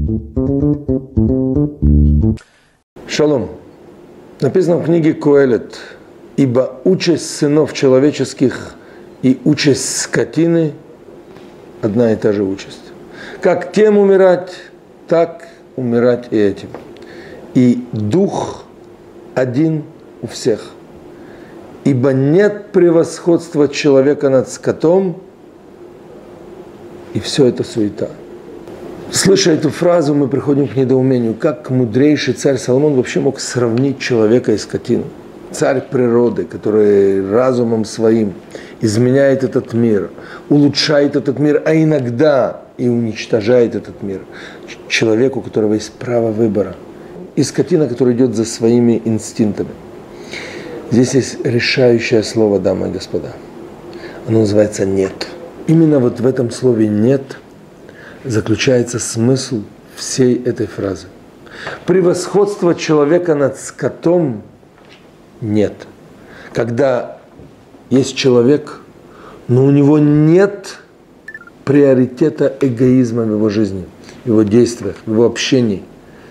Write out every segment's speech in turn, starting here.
Шалом. Написано в книге Коэлет: «Ибо участь сынов человеческих и участь скотины одна и та же участь. Как тем умирать, так умирать и этим. И дух один у всех. Ибо нет превосходства человека над скотом, и все это суета». Слыша эту фразу, мы приходим к недоумению, как мудрейший царь Соломон вообще мог сравнить человека и скотину. Царь природы, который разумом своим изменяет этот мир, улучшает этот мир, а иногда и уничтожает этот мир. Человеку, у которого есть право выбора. И скотина, которая идет за своими инстинктами. Здесь есть решающее слово, дамы и господа. Оно называется «нет». Именно вот в этом слове «нет» заключается смысл всей этой фразы. Превосходство человека над скотом нет. Когда есть человек, но у него нет приоритета эгоизма в его жизни, в его действиях, в его общении.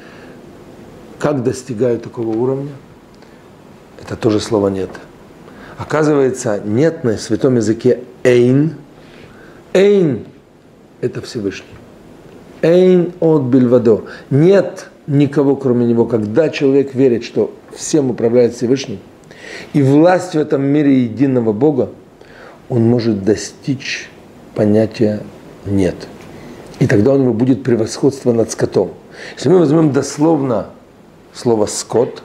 Как достигают такого уровня? Это тоже слово «нет». Оказывается, «нет» на святом языке «эйн». «Эйн» – это Всевышний. «Эйн от бильвадо». Нет никого, кроме него. Когда человек верит, что всем управляет Всевышний, и власть в этом мире единого Бога, он может достичь понятия «нет». И тогда у него будет превосходство над скотом. Если мы возьмем дословно слово «скот»,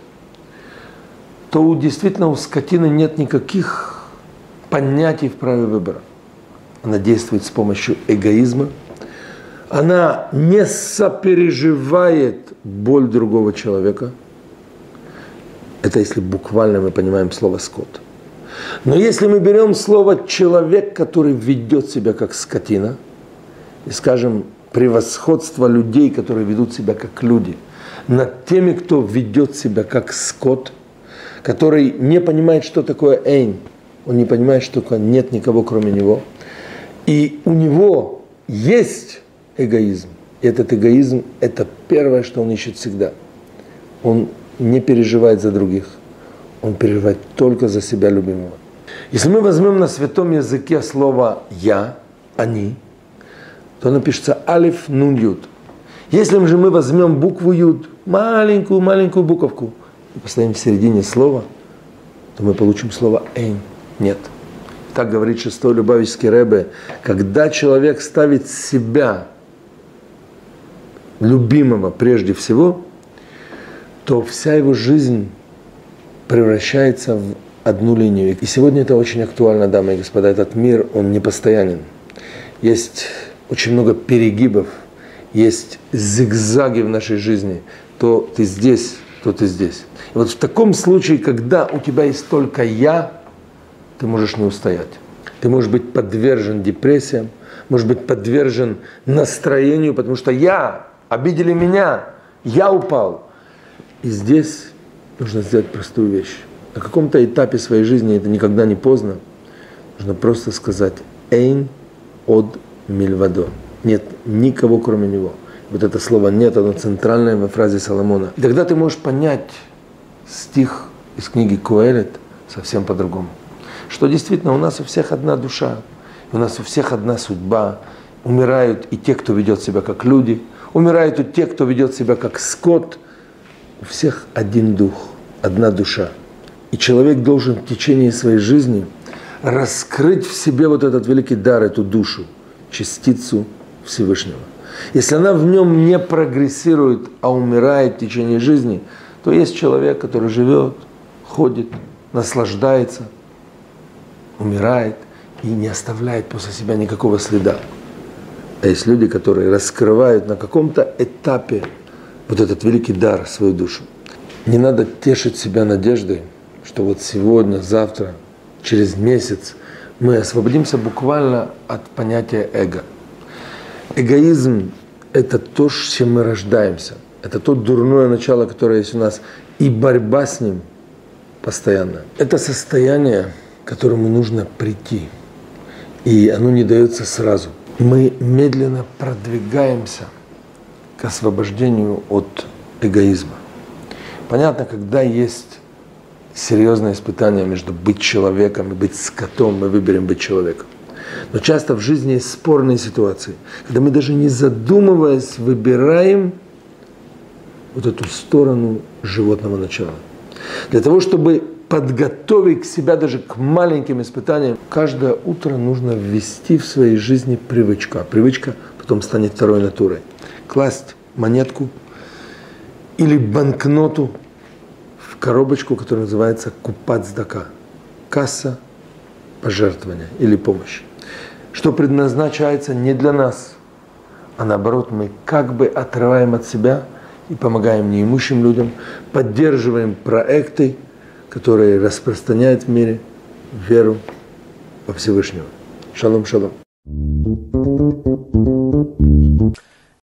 то действительно у скотины нет никаких понятий в праве выбора. Она действует с помощью эгоизма. Она не сопереживает боль другого человека. Это если буквально мы понимаем слово «скот». Но если мы берем слово «человек», который ведет себя как скотина, и скажем, превосходство людей, которые ведут себя как люди, над теми, кто ведет себя как скот, который не понимает, что такое «эйн», он не понимает, что такое «нет никого, кроме него», и у него есть эгоизм. И этот эгоизм – это первое, что он ищет всегда. Он не переживает за других. Он переживает только за себя любимого. Если мы возьмем на святом языке слово «я», «они», то напишется «алиф нун юд». Если же мы возьмем букву «юд», маленькую буковку, и поставим в середине слова, то мы получим слово «эйн» – «нет». Так говорит шестой Любавичский Ребе: когда человек ставит себя, любимого прежде всего, то вся его жизнь превращается в одну линию. И сегодня это очень актуально, дамы и господа. Этот мир, он непостоянен. Есть очень много перегибов, есть зигзаги в нашей жизни. То ты здесь, то ты здесь. И вот в таком случае, когда у тебя есть только «я», ты можешь не устоять. Ты можешь быть подвержен депрессиям, можешь быть подвержен настроению, потому что «я», обидели меня, я упал. И здесь нужно сделать простую вещь. На каком-то этапе своей жизни, это никогда не поздно, нужно просто сказать «эйн од мильвадо». Нет никого, кроме него. Вот это слово «нет», оно центральное во фразе Соломона. И тогда ты можешь понять стих из книги Коэлет совсем по-другому. Что действительно у нас у всех одна душа, у нас у всех одна судьба. Умирают и те, кто ведет себя как люди, умирают и те, кто ведет себя как скот. У всех один дух, одна душа. И человек должен в течение своей жизни раскрыть в себе вот этот великий дар, эту душу, частицу Всевышнего. Если она в нем не прогрессирует, а умирает в течение жизни, то есть человек, который живет, ходит, наслаждается, умирает и не оставляет после себя никакого следа. А есть люди, которые раскрывают на каком-то этапе вот этот великий дар, свою душу. Не надо тешить себя надеждой, что вот сегодня, завтра, через месяц мы освободимся буквально от понятия эго. Эгоизм – это то, с чем мы рождаемся. Это то дурное начало, которое есть у нас, и борьба с ним постоянно. Это состояние, к которому нужно прийти, и оно не дается сразу. Мы медленно продвигаемся к освобождению от эгоизма. Понятно, когда есть серьезное испытание между быть человеком и быть скотом, мы выберем быть человеком. Но часто в жизни есть спорные ситуации, когда мы даже не задумываясь выбираем вот эту сторону животного начала. Для того, чтобы подготовить себя даже к маленьким испытаниям, каждое утро нужно ввести в своей жизни привычку. А привычка потом станет второй натурой. Класть монетку или банкноту в коробочку, которая называется купат цдака. Касса пожертвования или помощи. Что предназначается не для нас, а наоборот мы как бы отрываем от себя и помогаем неимущим людям, поддерживаем проекты, которые распространяют в мире веру во Всевышнего. Шалом, шалом.